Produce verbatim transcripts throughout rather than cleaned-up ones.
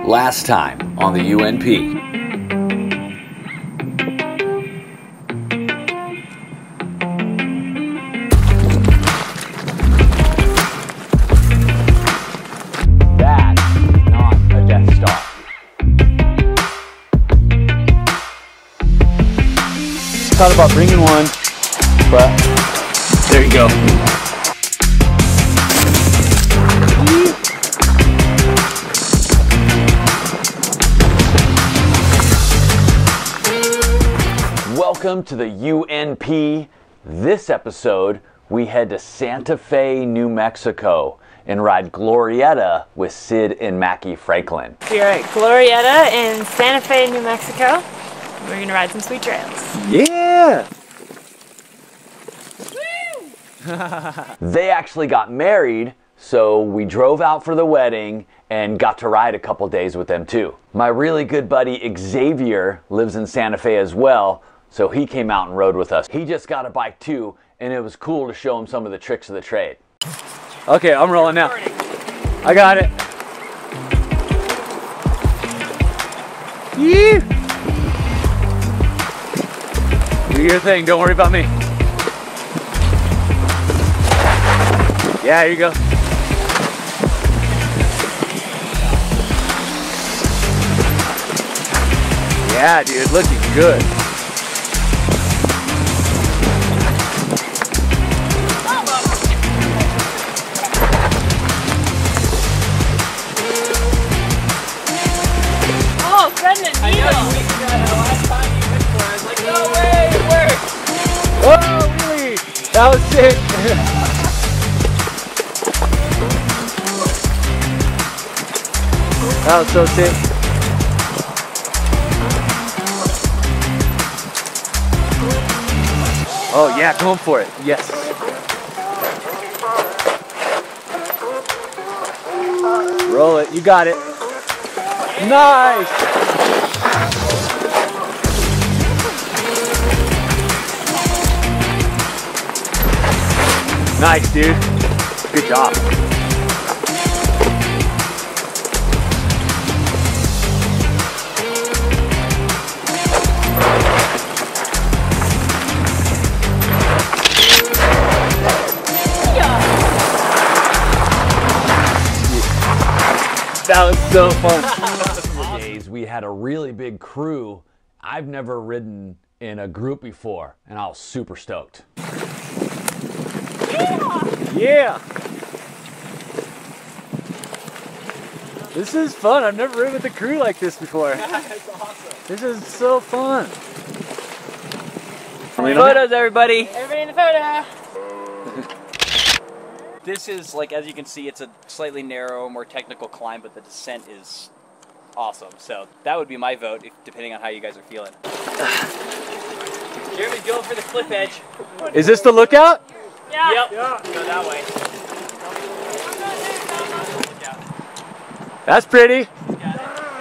Last time on the U N P. That's not a Death Star. Thought about bringing one, but there you go. Welcome to the U N P. This episode, we head to Santa Fe, New Mexico and ride Glorieta with Syd and Macky Franklin. We're at Glorieta in Santa Fe, New Mexico. We're gonna ride some sweet trails. Yeah! They actually got married, so we drove out for the wedding and got to ride a couple days with them too. My really good buddy Xavier lives in Santa Fe as well, so he came out and rode with us. He just got a bike too, and it was cool to show him some of the tricks of the trade. Okay, I'm rolling now. I got it. Yeah. Do your thing, don't worry about me. Yeah, here you go. Yeah, dude, looking good. Oh, Brendan, I know you weeks ago, the last time you picked one, I was like, no way, it worked! Oh, really? That was sick. That was so sick. Oh yeah, going for it. Yes. Roll it. You got it. Nice. Nice, dude. Good job. That was so fun. Days we had a really big crew. I've never ridden in a group before, and I was super stoked. yeah! Yeah! This is fun. I've never ridden with a crew like this before. That's awesome. This is so fun. Photos, everybody! Everybody in the photo! This is, like, as you can see, it's a slightly narrow, more technical climb, but the descent is awesome. So that would be my vote, if, depending on how you guys are feeling. Jeremy's going for the cliff edge. Is this the lookout? Yeah. Yep. Yeah. Go that way. That's pretty. Got it.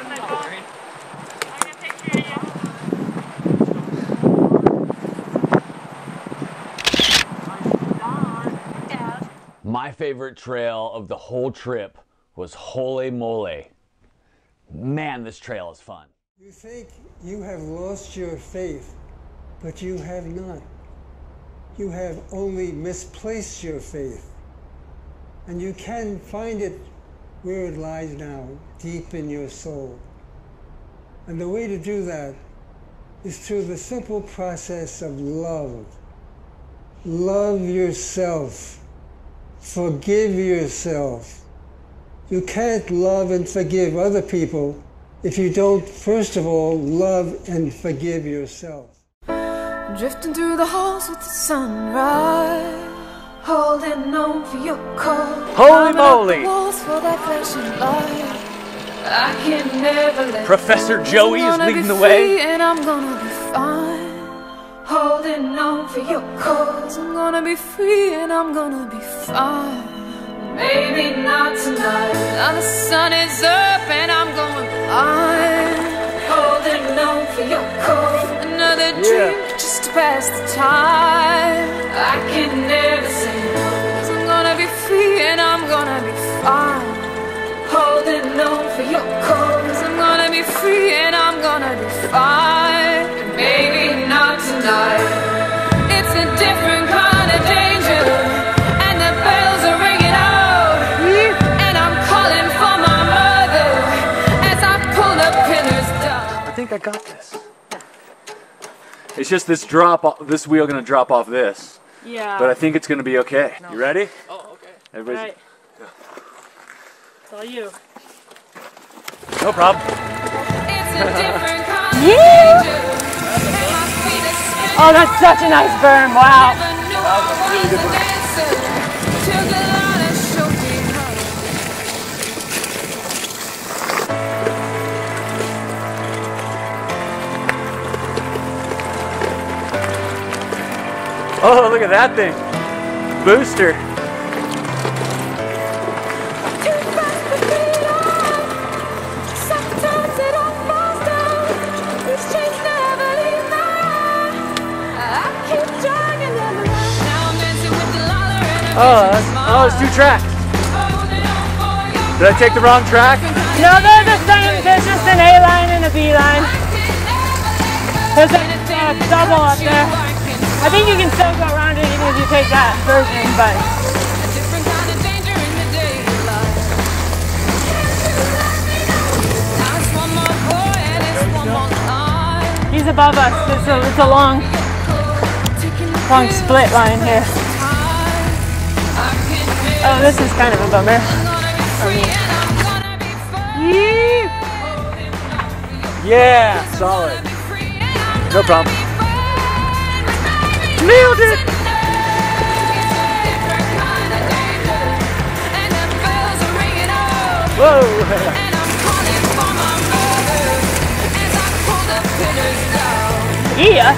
My favorite trail of the whole trip was Holé Molé. Man, this trail is fun. You think you have lost your faith, but you have not. You have only misplaced your faith. And you can find it where it lies now, deep in your soul. And the way to do that is through the simple process of love. Love yourself. Forgive yourself. You can't love and forgive other people if you don't, first of all, love and forgive yourself. Drifting through the halls with the sunrise, holding on for your call. Holy moly! Walls for that flashing light. I can never let Professor go. Joey is I'm gonna leading be the way. free and I'm gonna be fine. Holding on for your cause. I'm gonna be free and I'm gonna be fine. Maybe not tonight. Now the sun is up and I'm going blind. Holding on for your cause. Another Yeah. drink just to pass the time. I can never say no. 'Cause I'm gonna be free and I'm gonna be fine. holding on for your cause. I'm gonna be free and I'm gonna be fine. Maybe not tonight. It's a different kind of danger, and the bells are ringing out, and I'm calling for my mother as I pull the pillars down. I think I got this. It's just this drop, this wheel gonna drop off this. Yeah. But I think it's gonna be okay. You ready? Oh, okay. Everybody's. Right. It's all you. No problem. It's a different kind of Yeah. danger, and my feet are spinning. Oh, that's such a nice berm. Wow. Never knew I was a dancer till the light showed me how. Oh, look at that thing. Booster. Sometimes it all falls down. These chains never leave my eye. I keep dragging them around. Now I'm dancing with the lawler and a Oh, that's, oh, it's two tracks. holding on for your Did I take the wrong track? No, they're the same. There's just an A line and a B line. There's a uh, double up there. I think you can still go around it even if you take that version, but a different kind of danger in the daylight. Now it's one more boy and it's one more line. he's above us. It's a, it's a long, long split line here. Oh, this is kind of a bummer. Yee! Yeah, solid. No problem. Nailed it! Whoa! Yeah!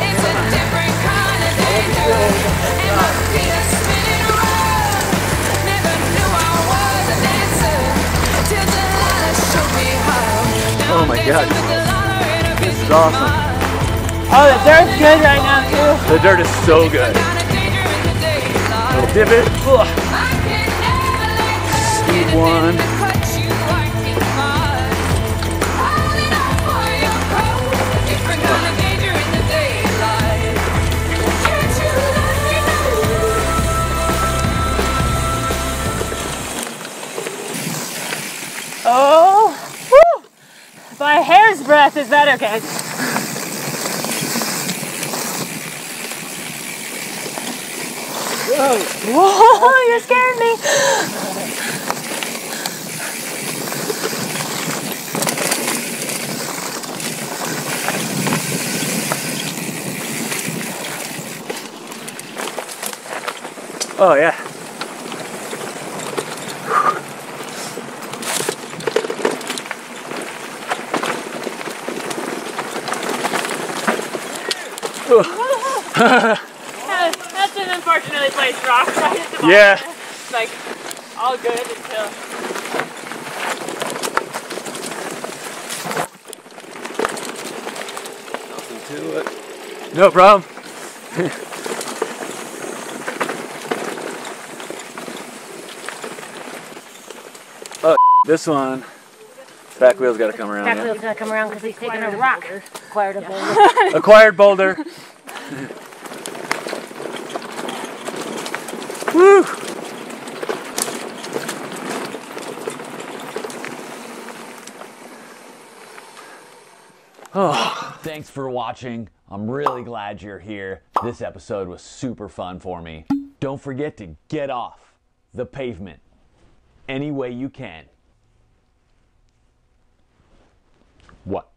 Oh my god. This is awesome. Oh, the dirt's good right now too. The dirt is so good. Little divot. Ugh. Speed one. Oh, whew. By a hair's breadth, is that okay? Whoa. Whoa, you're scaring me. Oh yeah. That- That's an unfortunately placed rock right at the bottom. Yeah. It's like all good until. Nothing to it. No problem. Oh, this one. Back wheel's got to come around. Back Yeah. wheel's gonna come around because he's taking a rock. Acquired a boulder. Acquired boulder. Woo! Oh. Thanks for watching. I'm really glad you're here. This episode was super fun for me. Don't forget to get off the pavement any way you can. What?